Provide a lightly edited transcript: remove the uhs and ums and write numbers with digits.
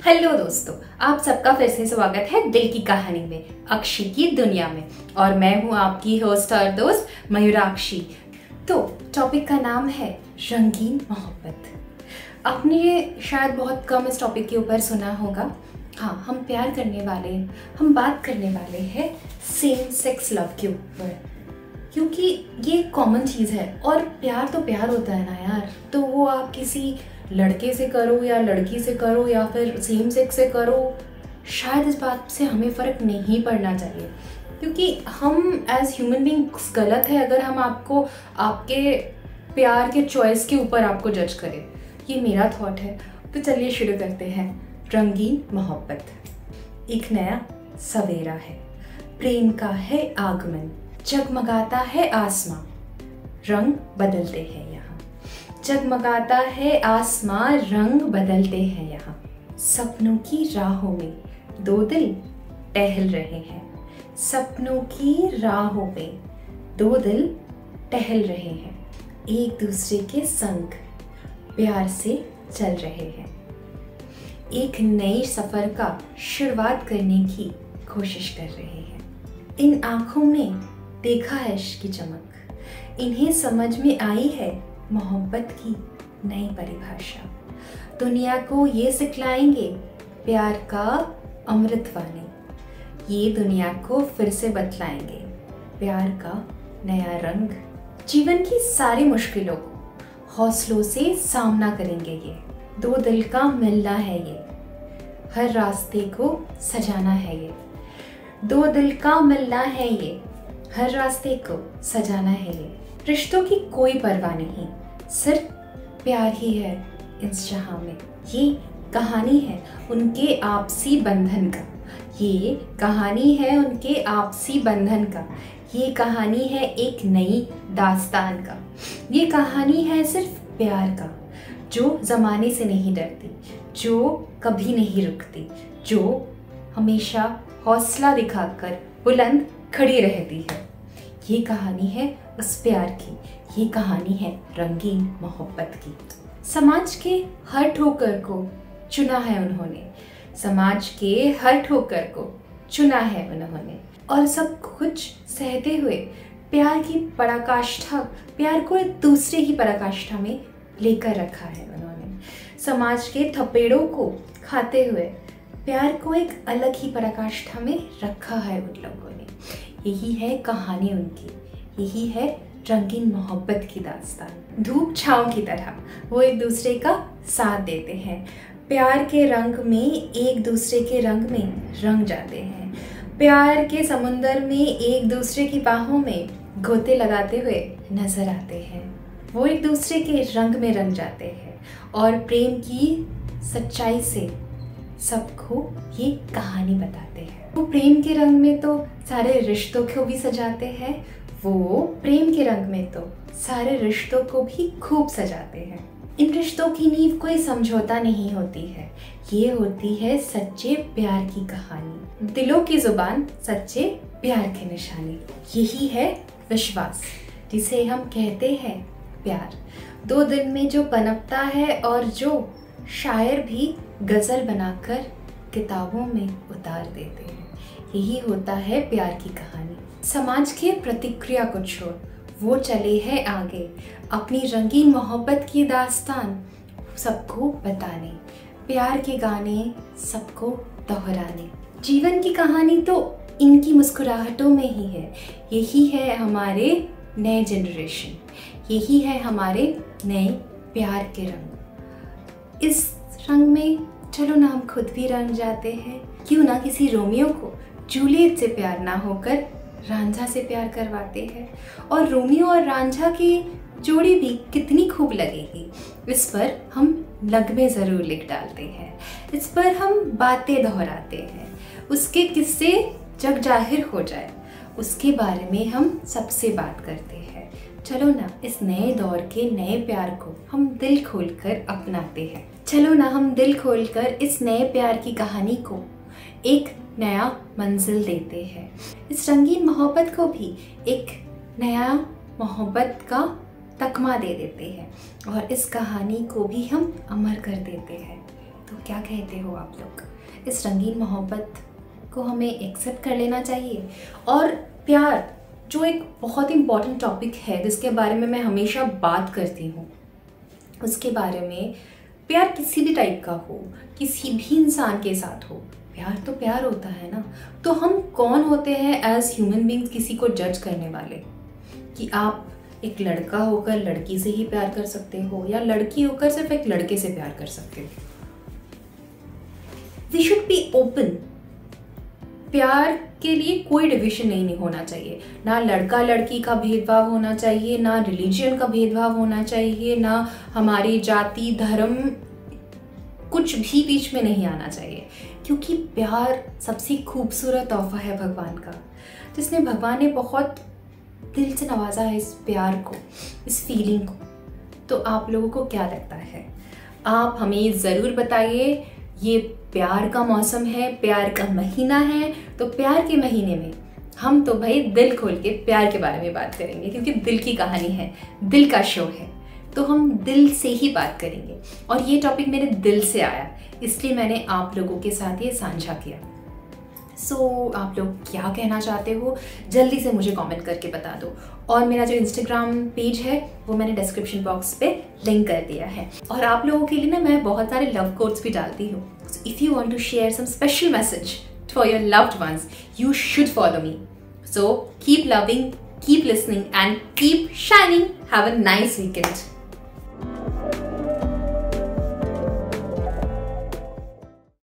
Hello दोस्तों, आप सबका फिर से स्वागत है दिल की कहानी में, अक्षी की दुनिया में। और मैं हूं आपकी होस्ट और दोस्त मयूराक्षी। तो टॉपिक का नाम है रंगीन मोहब्बत। आपने शायद बहुत कम इस टॉपिक के ऊपर सुना होगा। हाँ, हम प्यार करने वाले, हम बात करने वाले हैं सेम सेक्स लव के ऊपर, क्योंकि ये कॉमन चीज़ है। और प्यार तो प्यार होता है ना यार, तो वो आप किसी लड़के से करो या लड़की से करो या फिर सेम सेक्स से करो, शायद इस बात से हमें फ़र्क नहीं पड़ना चाहिए। क्योंकि हम एज ह्यूमन बीइंग्स गलत है अगर हम आपको आपके प्यार के चॉइस के ऊपर आपको जज करें। ये मेरा थॉट है। तो चलिए शुरू करते हैं। रंगीन मोहब्बत। एक नया सवेरा है, प्रेम का है आगमन, जगमगाता है आसमां, रंग बदलते हैं यहाँ। जगमगाता है आसमां, रंग बदलते हैं यहाँ। सपनों की राहों में दो दिल टहल रहे हैं। सपनों की राहों में दो दिल टहल रहे हैं। एक दूसरे के संग प्यार से चल रहे हैं। एक नए सफर का शुरुआत करने की कोशिश कर रहे हैं। इन आंखों में देखा है इश्क की चमक, इन्हें समझ में आई है मोहब्बत की नई परिभाषा। दुनिया को ये सिखलाएंगे प्यार का अमृत वाणी। ये दुनिया को फिर से बतलाएंगे प्यार का नया रंग। जीवन की सारी मुश्किलों को हौसलों से सामना करेंगे ये। दो दिल का मिलना है ये, हर रास्ते को सजाना है ये। दो दिल का मिलना है ये, हर रास्ते को सजाना है ये। रिश्तों की कोई परवाह नहीं, सिर्फ प्यार ही है इस जहां में। ये कहानी है उनके आपसी बंधन का। ये कहानी है उनके आपसी बंधन का। ये कहानी है एक नई दास्तान का। ये कहानी है सिर्फ प्यार का, जो ज़माने से नहीं डरती, जो कभी नहीं रुकती, जो हमेशा हौसला दिखाकर बुलंद खड़ी रहती है। ये कहानी है उस प्यार की। ये कहानी है रंगीन मोहब्बत की। समाज के हर ठोकर को चुना है उन्होंने। समाज के हर ठोकर को चुना है उन्होंने। और सब कुछ सहते हुए प्यार की पराकाष्ठा, प्यार को एक दूसरे की पराकाष्ठा में लेकर रखा है उन्होंने। समाज के थपेड़ों को खाते हुए प्यार को एक अलग ही पराकाष्ठा में रखा है उन लोगों ने। यही है कहानी उनकी, यही है रंगीन मोहब्बत की दास्तान। धूप छाँव की तरह वो एक दूसरे का साथ देते हैं। प्यार के रंग में एक दूसरे के रंग में रंग जाते हैं। प्यार के समुंदर में एक दूसरे की बाहों में गोते लगाते हुए नजर आते हैं। वो एक दूसरे के रंग में रंग जाते हैं और प्रेम की सच्चाई से सबको ये कहानी बताते हैं। वो प्रेम के रंग में तो सारे रिश्तों को भी सजाते हैं। वो प्रेम के रंग में तो सारे रिश्तों को भी खूब सजाते हैं। इन रिश्तों की नींव कोई समझौता नहीं होती है, ये होती है सच्चे प्यार की कहानी। दिलों की जुबान सच्चे प्यार की निशानी। यही है विश्वास जिसे हम कहते हैं प्यार। दो दिल में जो पनपता है और जो शायर भी गज़ल बनाकर किताबों में उतार देते हैं। यही होता है प्यार की कहानी। समाज के प्रतिक्रिया को छोड़ वो चले हैं आगे, अपनी रंगीन मोहब्बत की दास्तान सबको बताने, प्यार के गाने सबको दोहराने। जीवन की कहानी तो इनकी मुस्कुराहटों में ही है। यही है हमारे नए जनरेशन, यही है हमारे नए प्यार के रंग। इस रंग में चलो ना हम खुद भी रंग जाते हैं। क्यों ना किसी रोमियो को जूलियट से प्यार ना होकर रांझा से प्यार करवाते हैं। और रोमियो और रांझा की जोड़ी भी कितनी खूब लगेगी। इस पर हम नगमे ज़रूर लिख डालते हैं, इस पर हम बातें दोहराते हैं। उसके किस्से जग जाहिर हो जाए, उसके बारे में हम सबसे बात करते हैं। चलो ना इस नए दौर के नए प्यार को हम दिल खोलकर अपनाते हैं। चलो ना हम दिल खोलकर इस नए प्यार की कहानी को एक नया मंजिल देते हैं। इस रंगीन मोहब्बत को भी एक नया मोहब्बत का तकमा दे देते हैं और इस कहानी को भी हम अमर कर देते हैं। तो क्या कहते हो आप लोग? इस रंगीन मोहब्बत को हमें एक्सेप्ट कर लेना चाहिए? और प्यार जो एक बहुत इम्पॉर्टेंट टॉपिक है जिसके बारे में मैं हमेशा बात करती हूँ, उसके बारे में, प्यार किसी भी टाइप का हो, किसी भी इंसान के साथ हो, प्यार तो प्यार होता है ना। तो हम कौन होते हैं एज ह्यूमन बींग्स किसी को जज करने वाले, कि आप एक लड़का होकर लड़की से ही प्यार कर सकते हो या लड़की होकर सिर्फ एक लड़के से प्यार कर सकते हो। We should be open. प्यार के लिए कोई डिविजन नहीं होना चाहिए, ना लड़का लड़की का भेदभाव होना चाहिए, ना रिलीजन का भेदभाव होना चाहिए, ना हमारी जाति धर्म, कुछ भी बीच में नहीं आना चाहिए। क्योंकि प्यार सबसे खूबसूरत तोहफा है भगवान का, जिसने भगवान ने बहुत दिल से नवाजा है इस प्यार को, इस फीलिंग को। तो आप लोगों को क्या लगता है? आप हमें ज़रूर बताइए। ये प्यार का मौसम है, प्यार का महीना है, तो प्यार के महीने में हम तो भाई दिल खोल के प्यार के बारे में बात करेंगे, क्योंकि दिल की कहानी है, दिल का शो है, तो हम दिल से ही बात करेंगे। और ये टॉपिक मेरे दिल से आया, इसलिए मैंने आप लोगों के साथ ये साझा किया। आप लोग क्या कहना चाहते हो जल्दी से मुझे कमेंट करके बता दो। और मेरा जो इंस्टाग्राम पेज है वो मैंने डिस्क्रिप्शन बॉक्स पे लिंक कर दिया है। और आप लोगों के लिए ना मैं बहुत सारे लव कोट्स भी डालती हूँ। If you want to share some special message for your loved ones, you should follow me. So keep loving, keep listening and keep shining. Have a nice weekend.